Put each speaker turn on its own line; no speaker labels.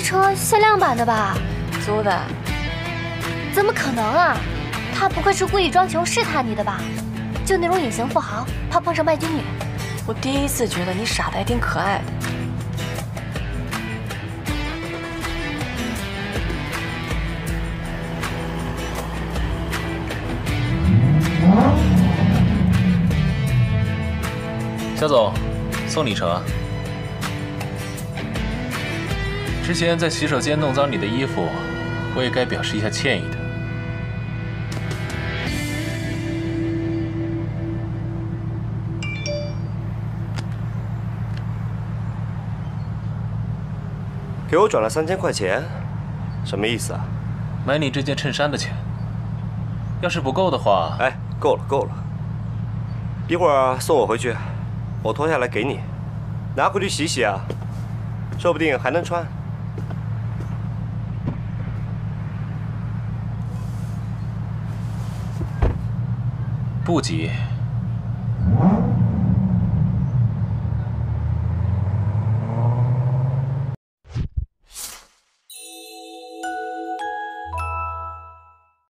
车限量版的吧？
租的。
怎么可能啊？他不会是故意装穷试探你的吧？就那种隐形富豪，怕碰上拜金女。
我第一次觉得你傻的还挺可爱的。
肖总，送礼成。之前在洗手间弄脏你的衣服，我也该表示一下歉意的。
给我转了3000块钱，什么意思啊？
买你这件衬衫的钱。要是不够的话，
哎，够了够了。一会儿送我回去，我脱下来给你，拿回去洗洗啊，说不定还能穿。
不急。